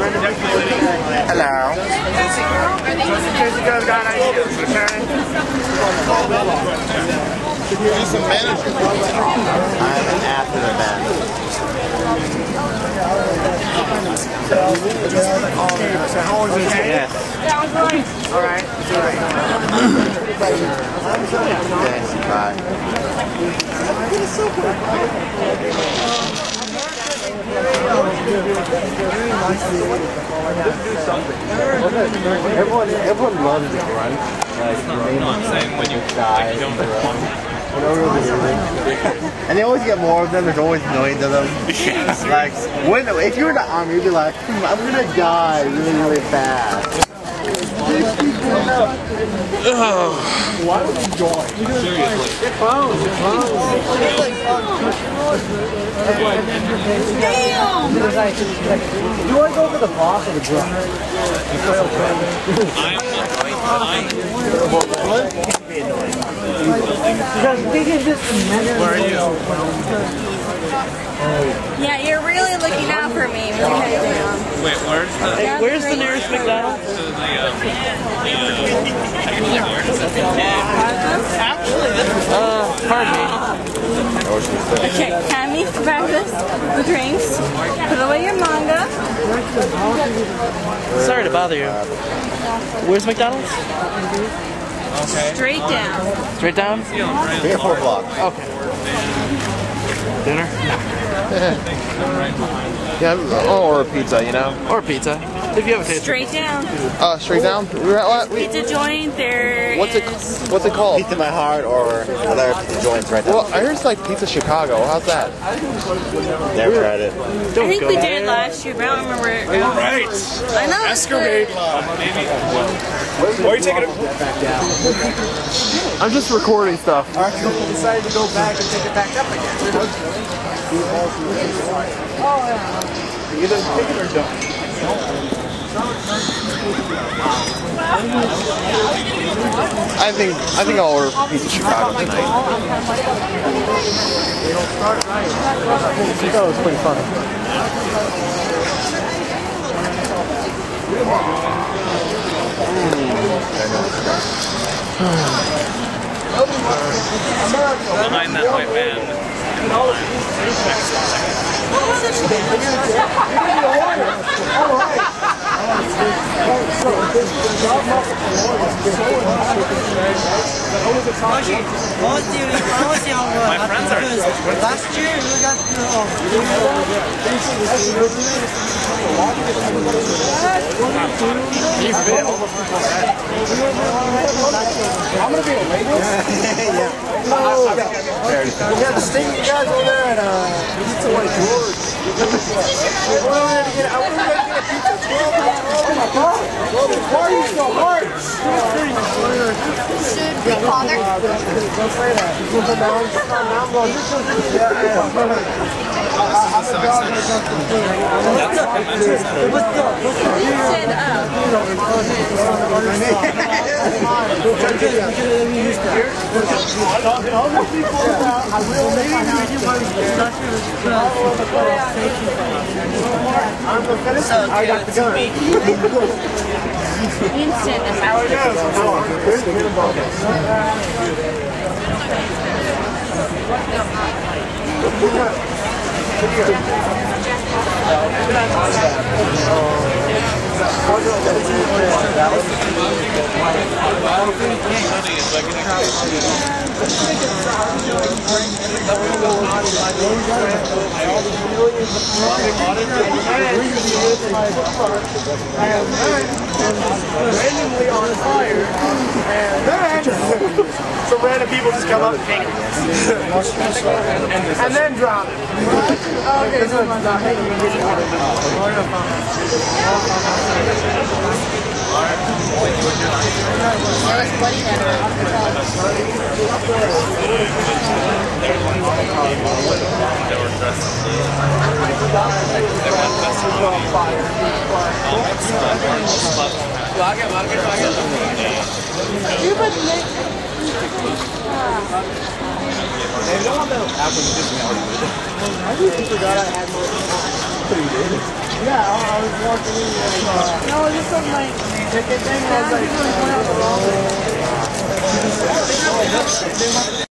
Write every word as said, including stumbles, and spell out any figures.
Hello. Just in case you guys got ideas, okay? He's a manager. I'm an after the band. So how old is it? Yes. All right. Thanks. Bye. Everyone, everyone loves the grunt. Like, no, I'm saying when you die, like, you don't and they always get more of them. There's always millions of them. Yeah. Like, when if you were in the army, you'd be like, hmm, I'm gonna die really, really fast. Why would you join? Seriously. Your phone. Your phone. Damn! You want to go for the boss or the grunt? Where are you? Yeah, you're really looking out for me with your head down. Wait, where's the... Hey, where's the nearest McDonald's? To the, um, the, uh, Actually, this is... Uh, pardon me. Okay, hand me for breakfast, the drinks, put away your manga. Sorry to bother you. Where's McDonald's? okay. Straight down. Straight down? Three or four blocks. Okay. Dinner? Yeah, or a pizza, you know? Or pizza. If you have a taste. Straight down. Uh, straight down? We're at what? Pizza joint, there What's it, is... what's it called? Pizza My Heart or other pizza joints right there. Well, I heard it's like Pizza Chicago. How's that? Never tried it. I think we did last year, but I don't remember it. Right. I know. Masquerade Love. Why are you taking it? I'm just recording stuff. Alright, so we decided to go back and take it back up again. Oh, yeah. Either take it or don't. I think I think I'll order Pizza Chicago tonight. That was pretty fun. behind that white van. My friends are last year we got I'm gonna be a lady. Yeah. Yeah, the state you guys over there at uh Pizza White George. We're going to get I want to get a pizza twelve. Oh my god. Why are you so hard? Should we call her? Don't say that. I got the gun. Instant is our randomly on fire, and then some random people just come up and take it, and then drop it. Okay, so it's not making it. I just forgot I had more. Yeah, I, I was walking in and uh, No, just on my ticket thing. I was like, people going out. uh,